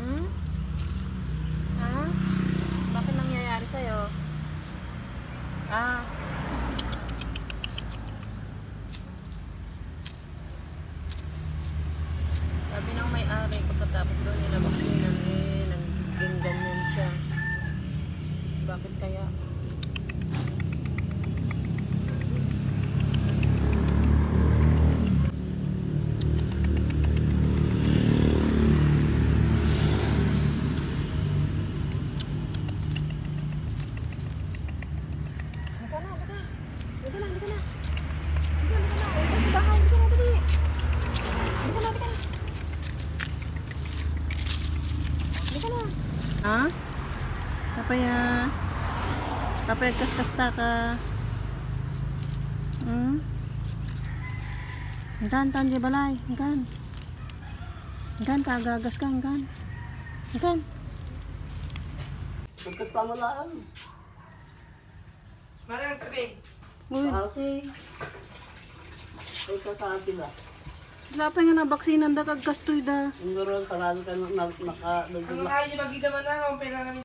Hmm? Ha? Bakit nangyayari sa'yo? Ah. Sabi ng may-ari, pagkatapos daw niya nabaksinan, naging ganyan siya. Bakit kaya? Ha? Kapaya? Kapaya kas-kasta ka? Hmm? Hinggan, tan, di balay. Hinggan. Hinggan, kagagas ka, hinggan. Hinggan. Pagkasta mo lang. Marang tubig. Uy. Kasi, ay kakasi ba? Wala pa nga na baksinan da kagkastoy da. Siguro, sarado ka Ang nakadagdag. kaya magkita man na, kung pera kami